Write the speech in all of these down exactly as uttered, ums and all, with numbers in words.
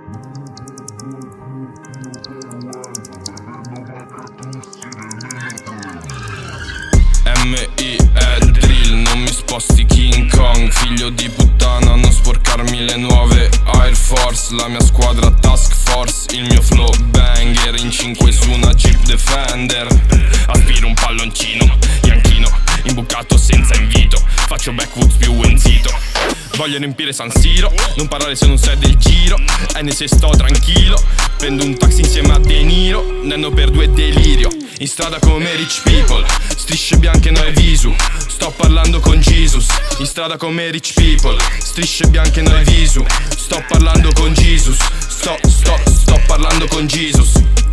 M I E drill, non mi sposti King Kong. Figlio di puttana, non sporcarmi le nuove Air Force. La mia squadra Task Force, il mio flow banger. In cinque su una Jeep Defender. Aspiro un palloncino, Yanchino, imbucato senza invito. Faccio backwoods più wenzito. Voglio riempire San Siro, non parlare se non sei del giro. E ne se sto tranquillo, prendo un taxi insieme a De Niro. Nenno per due delirio, in strada come rich people. Strisce bianche no e visu, sto parlando con Jesus. In strada come rich people, strisce bianche no e visu. Sto parlando con Jesus, sto, sto, sto parlando con Jesus.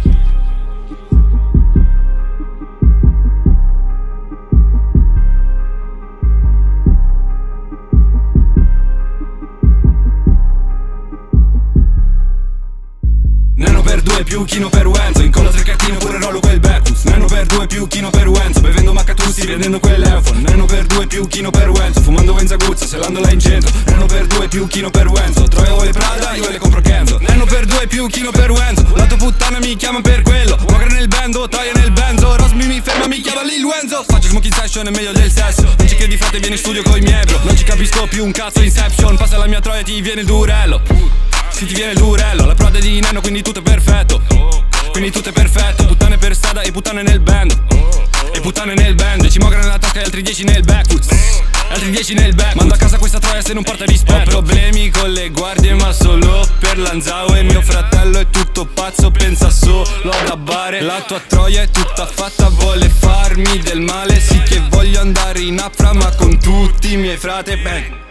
Nano per due più chino per Wenzo. Incollo tre cartine pure rollo quel Bertus. Nano per due più chino per Wenzo. Bevendo Macatussi vendendo quell'Eufon. Nano per due più chino per Wenzo. Fumando Wenza Guzza, selandola in centro. Nano per due più chino per Wenzo. Trovo le Prada, io le compro Kenzo. Nano per due più chino per Wenzo. La tua puttana mi chiama per quello. Mogre nel bendo, troia nel benzo. Rosmi mi ferma, mi chiama Lil Wenzo. Faccio smoking session, è meglio del sesso. Non ci credi frate, vieni in studio coi miei bro. Non ci capisco più un cazzo Inception. Passa la mia troia e ti viene il durello. Si ti viene il durello, la prode di Nano, quindi tutto è perfetto. Quindi tutto è perfetto, puttane per strada e puttane nel band. E puttane nel band, ci mogre nella tasca e altri dieci nel backwoods. Altri dieci nel back, mando a casa questa troia se non porta rispetto. Ho problemi con le guardie ma solo per Lanzao. E mio fratello è tutto pazzo, pensa solo ad abbare. La tua troia è tutta fatta, vuole farmi del male. Sì che voglio andare in affra ma con tutti i miei frate bang.